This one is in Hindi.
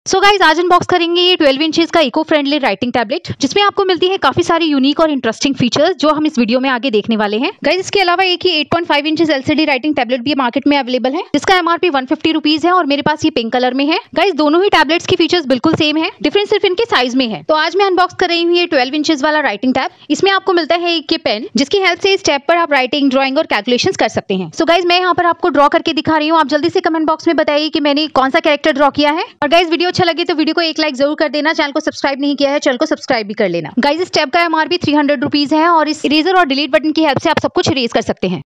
सो गाइस आज अनबॉक्स करेंगे ये 12 इंचेस का इको फ्रेंडली राइटिंग टैबलेट, जिसमें आपको मिलती है काफी सारी यूनिक और इंटरेस्टिंग फीचर्स जो हम इस वीडियो में आगे देखने वाले हैं। गाइस इसके अलावा एक ही 8.5 इंचेस एलसीडी राइटिंग टैबलेट भी मार्केट में अवेलेबल है, जिसका एमआरपी 150 रुपीज है और मेरे पास ये पिंक कलर में है। गाइस दोनों ही टैबलेट्स की फीचर्स बिल्कुल सेम है, डिफरेंस सिर्फ इनके साइज में है। तो आज मैं अनबॉक्स कर रही हूँ ये 12 इंचेस वाला राइटिंग टैब। इसमें आपको मिलता है एक ये पेन, जिसकी हेल्प से इस टैब पर आप राइटिंग, ड्रॉइंग और कैलकुलेशंस कर सकते हैं। सो गाइस मैं यहाँ पर आपको ड्रॉ करके दिखा रही हूँ, आप जल्दी से कमेंट बॉक्स में बताइए कि मैंने कौन सा कैरेक्टर ड्रॉ किया है। और गाइस वीडियो अच्छा लगे तो वीडियो को एक लाइक जरूर कर देना। चैनल को सब्सक्राइब नहीं किया है, चैनल को सब्सक्राइब भी कर लेना। गाइस इस टैब का एमआरपी 300 रुपीज है और इस इरेजर और डिलीट बटन की हेल्प से आप सब कुछ इरेज कर सकते हैं।